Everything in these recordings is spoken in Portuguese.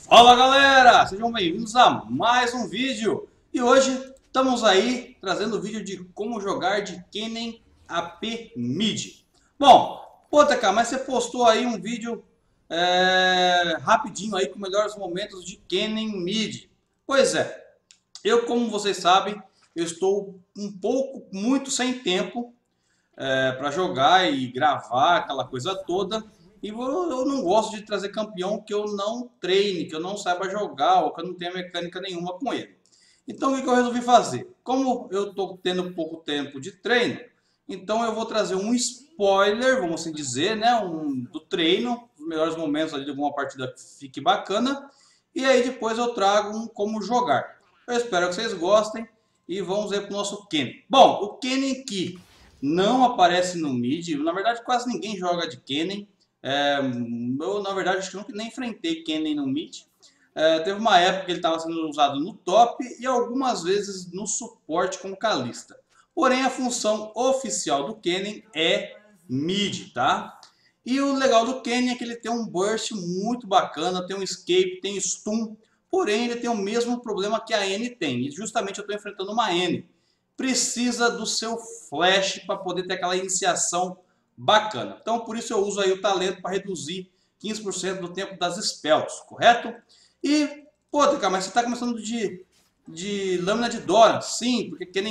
Fala galera, sejam bem-vindos a mais um vídeo. E hoje estamos aí trazendo o vídeo de como jogar de Kennen AP Mid. Bom, pô, TK, mas você postou aí um vídeo rapidinho aí com melhores momentos de Kennen Mid. Pois é, eu, como vocês sabem, eu estou um pouco, muito sem tempo para jogar e gravar aquela coisa toda. E eu não gosto de trazer campeão que eu não treine, que eu não saiba jogar ou que eu não tenha mecânica nenhuma com ele. Então o que eu resolvi fazer? Como eu estou tendo pouco tempo de treino, então eu vou trazer um spoiler, vamos assim dizer, né, do treino, os melhores momentos ali de alguma partida que fique bacana. E aí depois eu trago um como jogar. Eu espero que vocês gostem e vamos ver para o nosso Kennen. Bom, o Kennen que não aparece no mid, na verdade quase ninguém joga de Kennen. Eu, na verdade, acho que nunca nem enfrentei Kennen no mid. Teve uma época que ele estava sendo usado no top e algumas vezes no suporte com Kalista. Porém, a função oficial do Kennen é mid, tá? E o legal do Kennen é que ele tem um burst muito bacana, tem um escape, tem stun. Porém, ele tem o mesmo problema que a N tem. E justamente eu estou enfrentando uma N. Precisa do seu flash para poder ter aquela iniciação bacana. Então, por isso eu uso aí o talento para reduzir 15% do tempo das spells, correto? E, pô, cara, mas você está começando de lâmina de Dora. Sim, porque Kennen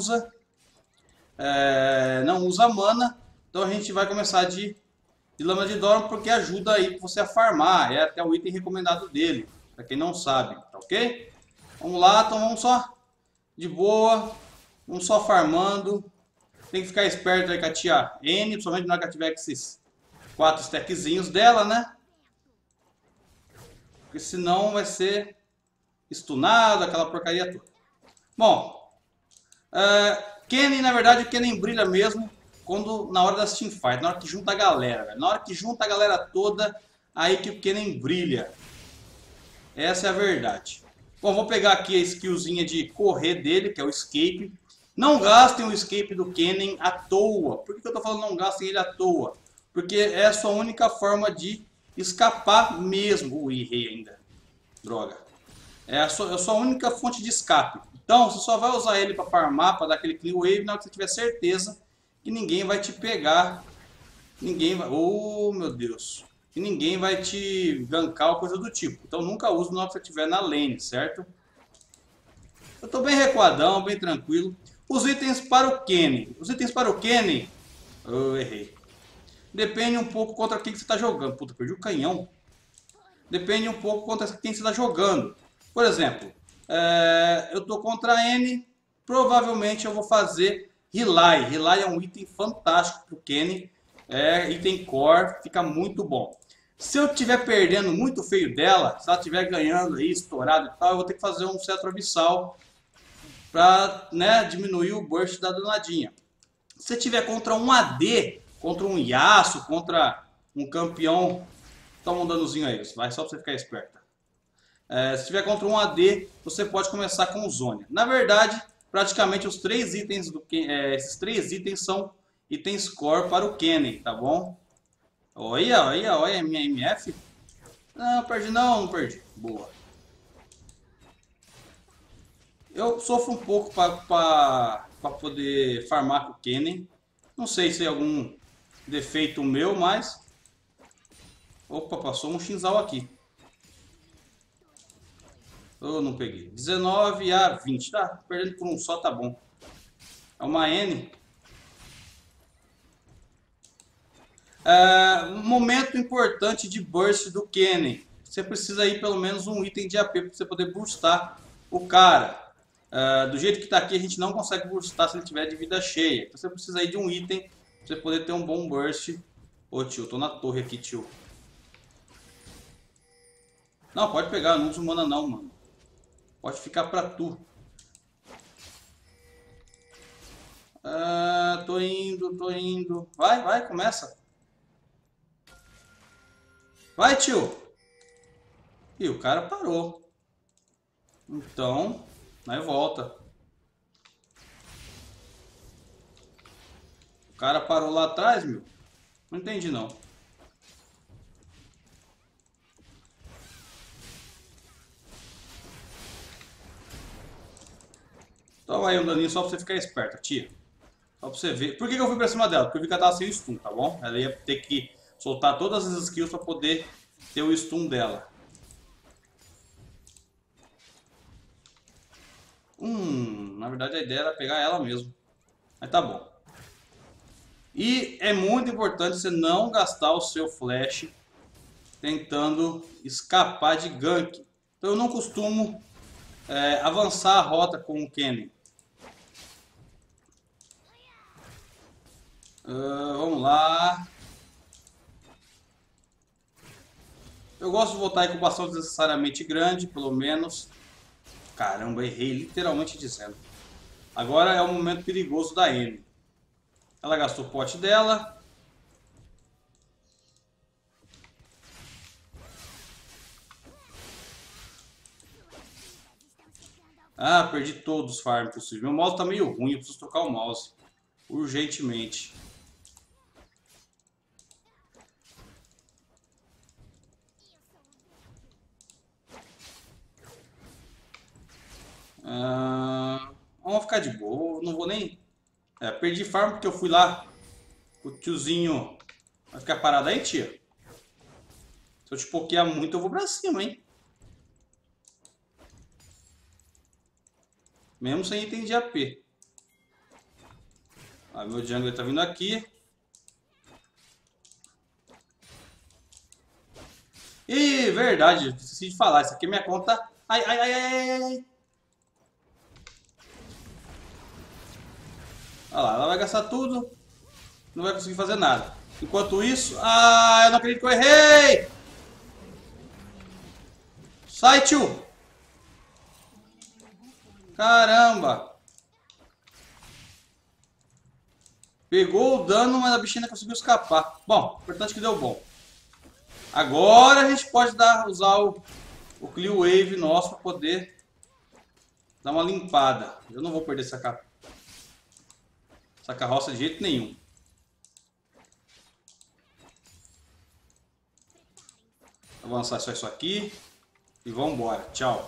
não usa mana. Então a gente vai começar de lâmina de Dora porque ajuda aí você a farmar. É até o item recomendado dele, para quem não sabe, tá ok? Vamos lá, então vamos só de boa, vamos só farmando. Tem que ficar esperto aí com a tia N, principalmente na hora que ela tiver com esses 4 stackzinhos dela, né? Porque senão vai ser stunado, aquela porcaria toda. Bom, Kennen, na verdade, o Kennen brilha mesmo na hora das teamfights, na hora que junta a galera, velho. Na hora que junta a galera toda, aí que o Kennen brilha. Essa é a verdade. Bom, vou pegar aqui a skillzinha de correr dele, que é o escape. Não gastem o escape do Kennen à toa. Por que eu tô falando não gastem ele à toa? Porque é a sua única forma de escapar mesmo. Ui, errei ainda. Droga. É a sua única fonte de escape. Então, você só vai usar ele para farmar, para dar aquele clean wave, na hora que você tiver certeza que ninguém vai te pegar. Ninguém vai... Oh, meu Deus. Que ninguém vai te gankar ou coisa do tipo. Então, nunca use na hora que você estiver na lane, certo? Eu estou bem recuadão, bem tranquilo. Os itens para o Kennen. Os itens para o Kennen... Eu errei. Depende um pouco contra quem que você está jogando. Puta, perdi o canhão. Depende um pouco contra quem você está jogando. Por exemplo, eu estou contra a N, provavelmente eu vou fazer Relay. Relay é um item fantástico para o Kennen, item core, fica muito bom. Se eu estiver perdendo muito feio dela, se ela estiver ganhando aí, estourado e tal, eu vou ter que fazer um cetro abissal para, né, diminuir o burst da danadinha. Se você tiver contra um AD, contra um Yasuo, contra um campeão, toma um danozinho aí, vai só para você ficar esperto. Se tiver contra um AD, você pode começar com o Zhonya. Na verdade, praticamente os três itens esses três itens são itens core para o Kennen, tá bom? Olha, olha, olha a minha MF. Não, perdi não, não perdi. Boa. Eu sofro um pouco para poder farmar com o Kennen. Não sei se é algum defeito meu, mas... Opa, passou um Shinzal aqui. Eu não peguei. 19 a 20. Tá, perdendo por um só, tá bom. É uma N. Um momento importante de burst do Kennen. Você precisa ir pelo menos um item de AP para você poder burstar o cara. Do jeito que está aqui, a gente não consegue burstar se ele tiver de vida cheia. Então você precisa ir de um item para você poder ter um bom burst. Ô tio, eu tô na torre aqui, tio. Não, pode pegar, não uso mana não, mano. Pode ficar pra tu. Tô indo, tô indo. Vai, vai, começa. Vai, tio. E o cara parou. Então, aí volta. O cara parou lá atrás, meu. Não entendi, não. Toma aí um daninho só pra você ficar esperto, tia. Só pra você ver. Por que eu fui pra cima dela? Porque eu vi que ela tava sem stun, tá bom? Ela ia ter que soltar todas as skills pra poder ter o stun dela. Na verdade a ideia era pegar ela mesmo. Mas tá bom. E é muito importante você não gastar o seu flash tentando escapar de gank. Então eu não costumo avançar a rota com o Kennen. Vamos lá. Eu gosto de voltar aí com bastão desnecessariamente grande, pelo menos. Caramba, errei literalmente dizendo. Agora é o momento perigoso da N. Ela gastou o pote dela. Ah, perdi todos os farm possíveis. Meu mouse tá meio ruim, eu preciso trocar o mouse. Urgentemente. Vamos ficar de boa. Não vou nem... perdi farm porque eu fui lá. O tiozinho vai ficar parado aí, tia. Se eu te pokear muito, eu vou pra cima, hein? Mesmo sem item de AP. Ah, meu jungler tá vindo aqui. Ih, verdade, esqueci de falar. Isso aqui é minha conta. Ai, ai, ai, ai, ai, ai. Olha lá, ela vai gastar tudo. Não vai conseguir fazer nada. Enquanto isso... Ah, eu não acredito que eu errei! Sai, tio! Caramba! Pegou o dano, mas a bichinha conseguiu escapar. Bom, importante que deu bom. Agora a gente pode usar o Clear Wave nosso para poder dar uma limpada. Eu não vou perder essa carroça de jeito nenhum. Avançar só isso aqui. E vamos embora. Tchau.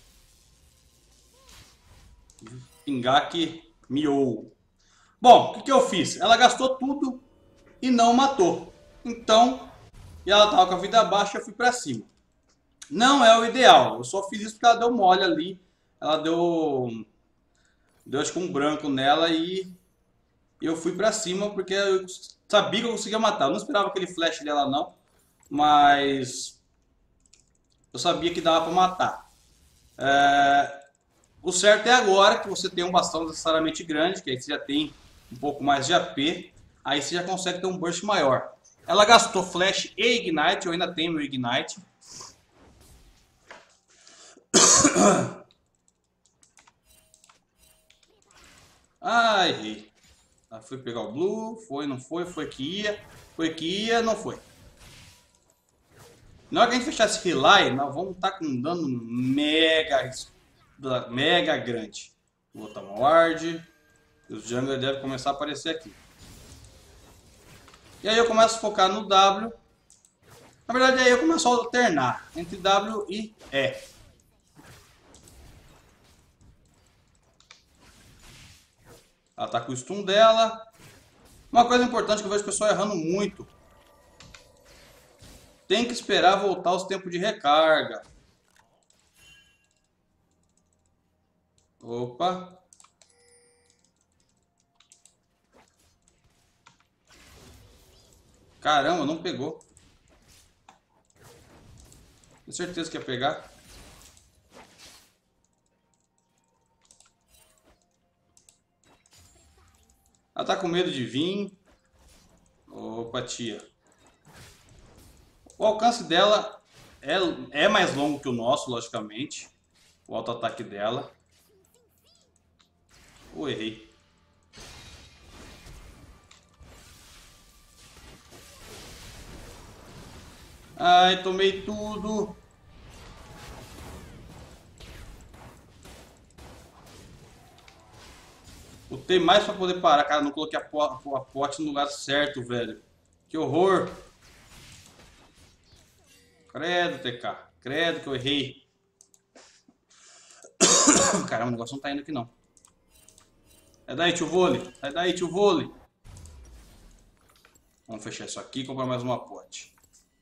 Pingak miou. Bom, o que eu fiz? Ela gastou tudo e não matou. Então, e ela tava com a vida baixa, eu fui pra cima. Não é o ideal. Eu só fiz isso porque ela deu mole ali. Ela deu acho que um branco nela e eu fui pra cima porque eu sabia que eu conseguia matar. Eu não esperava aquele flash dela não, mas eu sabia que dava pra matar. O certo é agora que você tem um bastão necessariamente grande, que aí você já tem um pouco mais de AP, aí você já consegue ter um burst maior. Ela gastou flash e ignite, eu ainda tenho meu ignite. Ah, errei. Fui pegar o blue, foi, não foi, foi que ia, não foi. Na hora que a gente fechar esse relay, nós vamos estar com um dano mega grande. Vou botar uma ward, e os junglers devem começar a aparecer aqui. E aí eu começo a focar no W. Na verdade aí eu começo a alternar entre W e E. Ela tá com o stun dela. Uma coisa importante que eu vejo o pessoal errando muito. Tem que esperar voltar os tempos de recarga. Opa. Caramba, não pegou. Tenho certeza que ia pegar. Ela tá com medo de vir. Opa, tia. O alcance dela é mais longo que o nosso, logicamente. O auto-ataque dela. Errei. Ai, tomei tudo. Lutei mais pra poder parar. Cara, não coloquei a pote no lugar certo, velho. Que horror. Credo, TK. Credo que eu errei. Caramba, o negócio não tá indo aqui não. Sai daí, tio vôlei. Sai daí, tio vôlei. Vamos fechar isso aqui e comprar mais uma pote.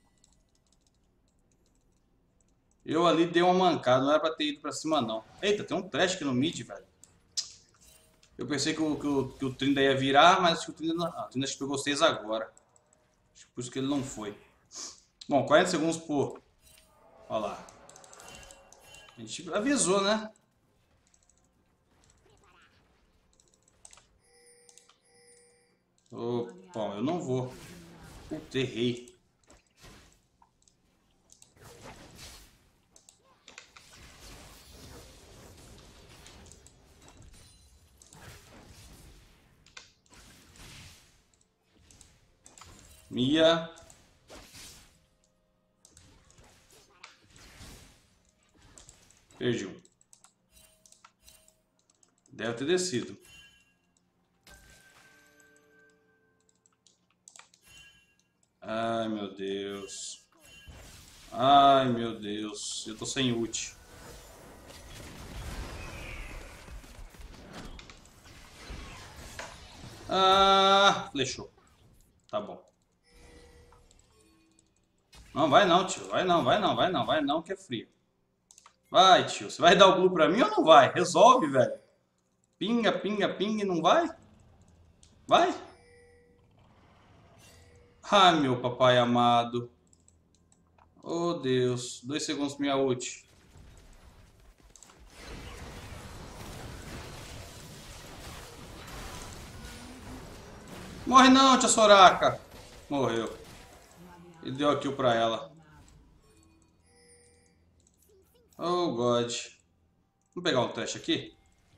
Eu ali dei uma mancada, não era pra ter ido pra cima não. Eita, tem um trash aqui no mid, velho. Eu pensei que o Trinda ia virar, mas acho que o Trinda, o Trinda acho que pegou 6 agora. Acho que por isso que ele não foi. Bom, 40 segundos por... Olha lá. A gente avisou, né? Oh, bom, eu não vou. Puta, errei. Mia. Perdi um. Deve ter descido. Ai, meu Deus. Ai, meu Deus. Eu tô sem ult. Ah, flechou. Tá bom. Não, vai não, tio. Vai não, vai não, vai não, vai não, que é frio. Vai, tio. Você vai dar o blue pra mim ou não vai? Resolve, velho. Pinga, pinga, pinga e não vai? Vai? Ai, meu papai amado. Oh, Deus. 2 segundos pra minha ult. Morre não, tia Soraka. Morreu. E deu a kill pra ela. Oh, God. Vamos pegar um trash aqui?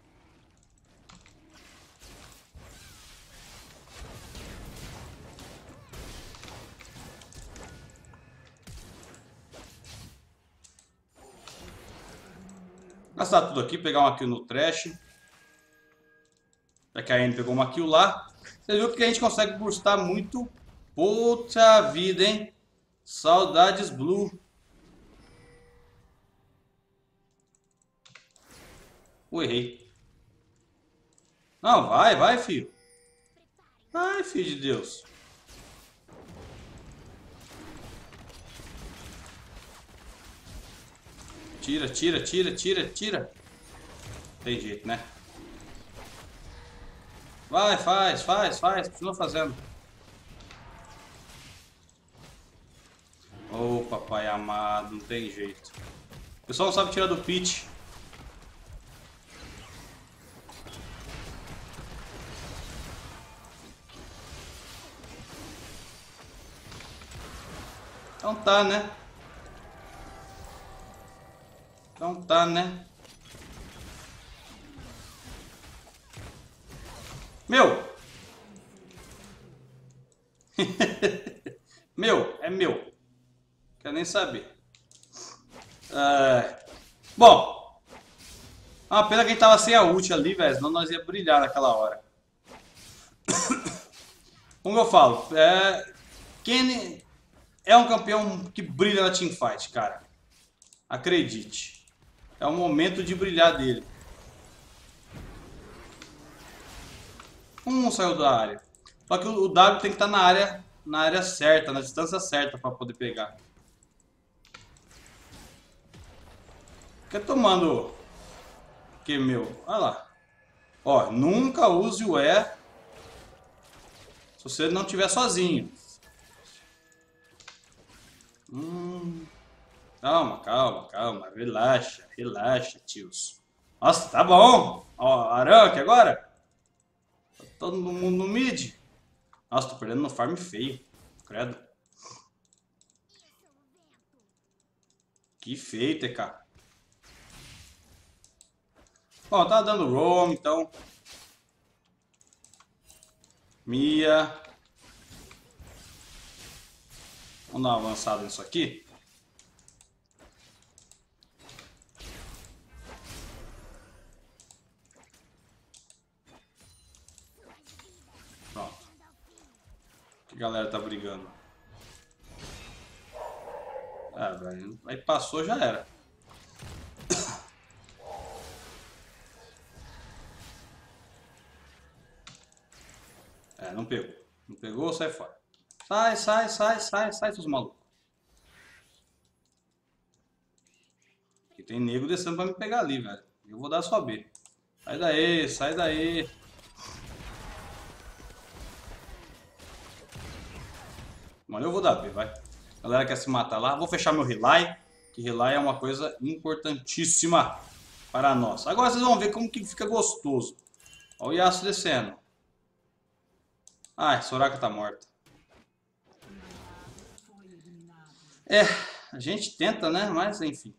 Gastar tudo aqui, pegar uma kill no trash. Já que a Anne pegou uma kill lá. Você viu que a gente consegue burstar muito. Puta vida, hein? Saudades Blue. Errei. Não, vai, vai, filho. Vai, filho de Deus. Tira, tira, tira, tira, tira. Tem jeito, né? Vai, faz, faz, faz. Continua fazendo. Oh, papai amado, não tem jeito. O pessoal não sabe tirar do pitch. Então tá, né? Então tá, né? Meu! Meu, é meu. Quero nem saber. Bom, é uma pena que a gente tava sem a ult ali, velho. Senão nós ia brilhar naquela hora. Como eu falo, Kenny é um campeão que brilha na teamfight, cara. Acredite. É o momento de brilhar dele. Saiu da área. Só que o W tem que estar na área certa, na distância certa para poder pegar. Fica tomando que meu, olha lá. Ó, nunca use o E se você não estiver sozinho. Calma, calma, calma. Relaxa, relaxa, tios. Nossa, tá bom. Ó, Aranque agora. Tá todo mundo no mid. Nossa, tô perdendo no farm feio. Credo. Que feio, TK. Bom, tá dando roam, então. Mia. Vamos dar uma avançada nisso aqui. Pronto. Que galera tá brigando. Velho. Aí passou, já era. não pegou. Não pegou, sai fora. Sai, sai, sai, sai, sai, seus malucos. Aqui tem nego descendo pra me pegar ali, velho. Eu vou dar só B. Sai daí, sai daí. Mano, eu vou dar B, vai. A galera quer se matar lá. Vou fechar meu relay, que relay é uma coisa importantíssima para nós. Agora vocês vão ver como que fica gostoso. Olha o Yasuo descendo. Ai, Soraka tá morta. É, a gente tenta, né? Mas enfim.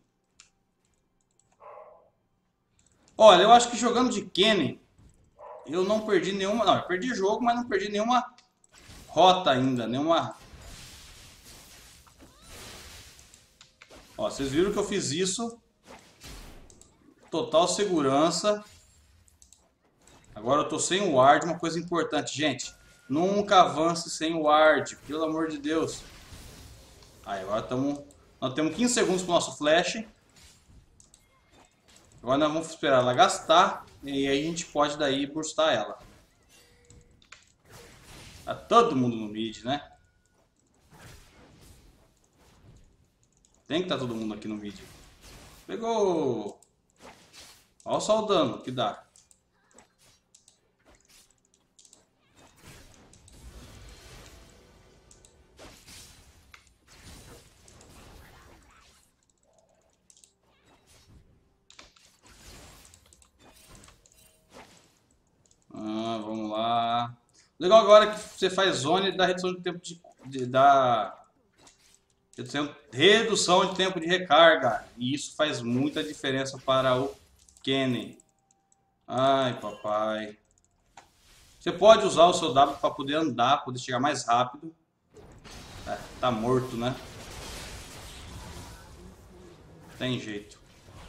Olha, eu acho que jogando de Kennen, eu não perdi nenhuma... Não, eu perdi jogo, mas não perdi nenhuma rota ainda. Nenhuma... Ó, vocês viram que eu fiz isso. Total segurança. Agora eu tô sem o ward. Uma coisa importante, gente. Nunca avance sem o ward. Pelo amor de Deus. Aí, agora nós temos 15 segundos pro nosso flash. Agora nós vamos esperar ela gastar. E aí a gente pode daí burstar ela. Tá todo mundo no mid, né? Tem que estar todo mundo aqui no mid. Pegou! Olha só o dano que dá. Vamos lá. Legal agora que você faz zone da redução de tempo redução de tempo de recarga. E isso faz muita diferença para o Kennen. Ai, papai. Você pode usar o seu W para poder andar, poder chegar mais rápido. É, tá morto, né? Tem jeito.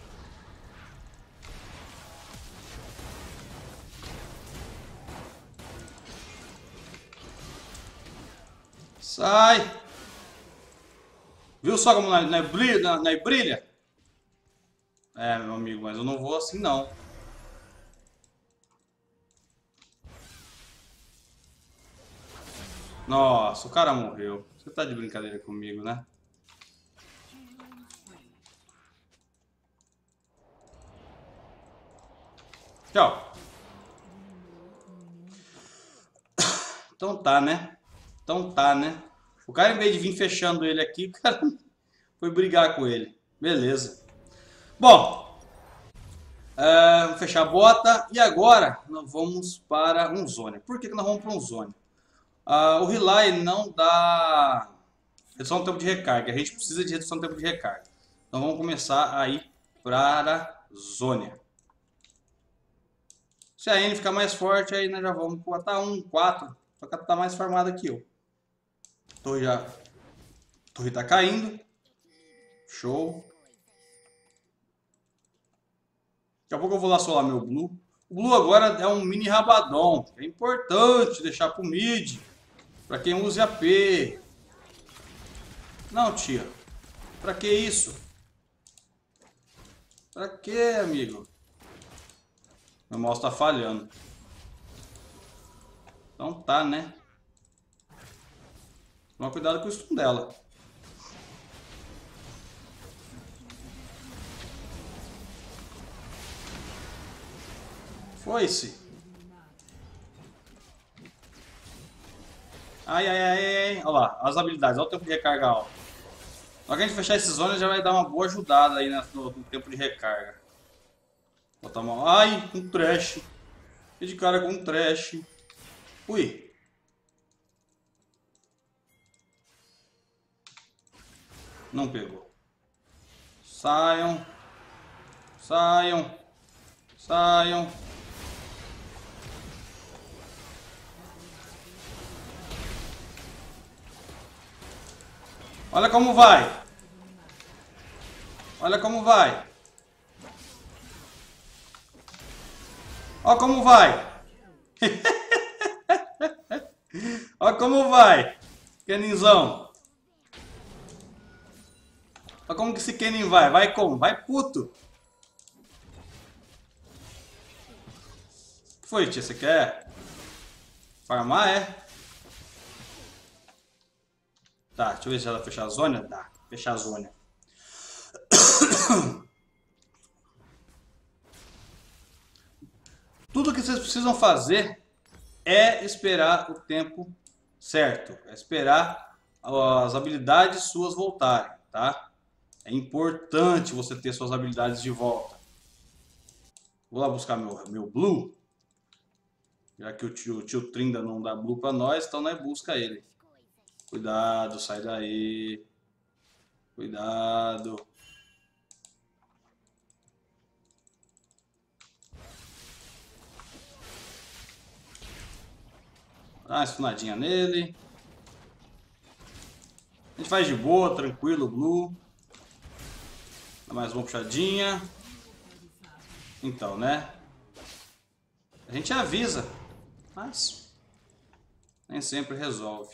Sai! Viu só como não brilha? É, meu amigo, mas eu não vou assim não. Nossa, o cara morreu. Você tá de brincadeira comigo, né? Tchau. Então tá, né? Então tá, né? O cara, em vez de vir fechando ele aqui, o cara foi brigar com ele. Beleza. Bom, vamos fechar a bota. E agora nós vamos para um zone. Por que nós vamos para um zone? O relay não dá redução do tempo de recarga. A gente precisa de redução do tempo de recarga. Então vamos começar a ir para a zone. Se a N ficar mais forte, aí nós já vamos botar 1, 4. Só que ela tá mais farmada que eu. Torre tá caindo. Show. Daqui a pouco eu vou lá solar meu Blue. O Blue agora é um mini Rabadon. É importante deixar pro mid. Pra quem use AP. Não, tia. Pra que isso? Pra que, amigo? Meu mouse tá falhando. Então tá, né? Toma cuidado com o stun dela. Foi-se. Ai, ai, ai, ai. Olha lá, as habilidades. Olha o tempo de recarga alto. Na hora que a gente fechar esse zone, já vai dar uma boa ajudada aí no tempo de recarga. Botar uma... Ai, um trash. E de cara com um trash. Ui. Não pegou. Saiam. Saiam. Saiam. Olha como vai. Olha como vai. Olha como vai. Olha como vai. Kennenzão. Olha como que esse Kennen vai. Vai como? Vai puto. O que foi, tia? Você quer? Farmar é. Tá, deixa eu ver se ela fechar a zona. Tá, fechar a zona. Tudo que vocês precisam fazer é esperar o tempo certo. É esperar as habilidades suas voltarem, tá? É importante você ter suas habilidades de volta. Vou lá buscar meu Blue. Já que o tio Trinda não dá Blue pra nós, então nós busca ele. Cuidado, sai daí. Cuidado. Dá uma estunadinha nele. A gente faz de boa, tranquilo, Blue. Dá mais uma puxadinha. Então, né? A gente avisa, mas nem sempre resolve.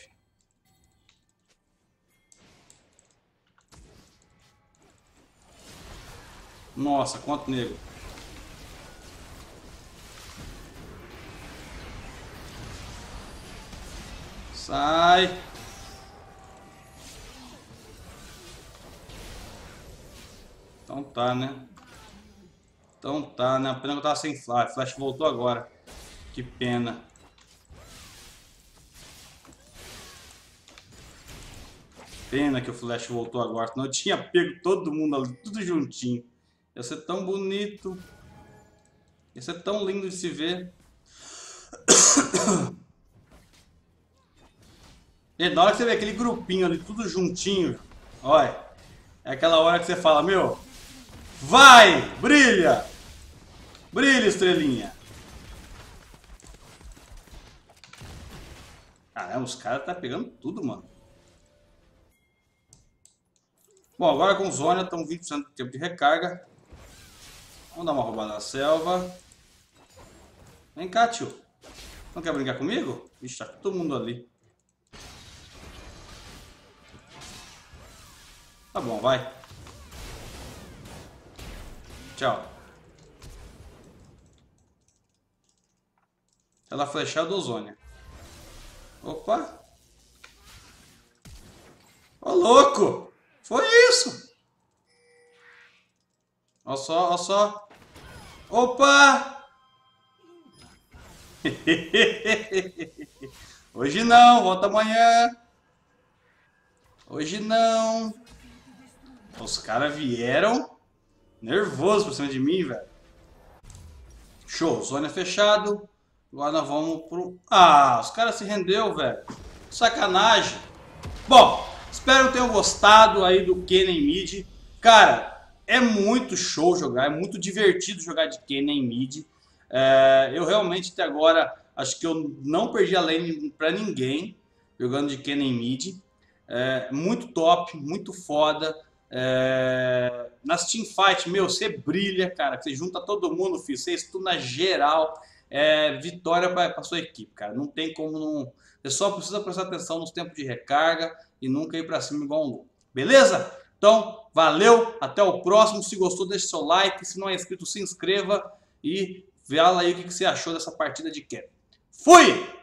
Nossa, quanto nego. Sai. Então tá, né? Então tá, né? A pena que eu tava sem flash. A flash voltou agora. Que pena. Pena que o flash voltou agora. Senão eu tinha pego todo mundo ali, tudo juntinho. Ia ser tão bonito. Ia ser tão lindo de se ver. E na hora que você vê aquele grupinho ali, tudo juntinho, olha, é aquela hora que você fala, meu, vai, brilha, brilha, estrelinha. Caramba, os caras tá pegando tudo, mano. Bom, agora com Zônia, estamos 20% do tempo de recarga. Vamos dar uma roubada na selva. Vem cá, tio. Não quer brincar comigo? Ixi, tá todo mundo ali. Tá bom, vai. Tchau. Ela flechar do Zônia. Opa. Ô, louco. Foi isso. Olha só, olha só. Opa. Hoje não, volta amanhã. Hoje não. Os caras vieram nervosos pra cima de mim, velho. Show, zona fechado. Agora nós vamos pro... Ah, os caras se rendeu, velho. Sacanagem. Bom, espero que tenham gostado aí do Kennen Mid. Cara, é muito show jogar, é muito divertido jogar de Kennen Mid. Eu realmente até agora acho que eu não perdi a lane pra ninguém jogando de Kennen Mid. Muito top, muito foda. Nas teamfight, meu, você brilha, cara. Você junta todo mundo, filho. Você estuna geral. Vitória para sua equipe, cara. Não tem como não. Você só precisa prestar atenção nos tempos de recarga e nunca ir para cima igual um louco. Beleza? Então, valeu. Até o próximo. Se gostou, deixe seu like. Se não é inscrito, se inscreva. E fala aí o que você achou dessa partida de Kennen. Fui!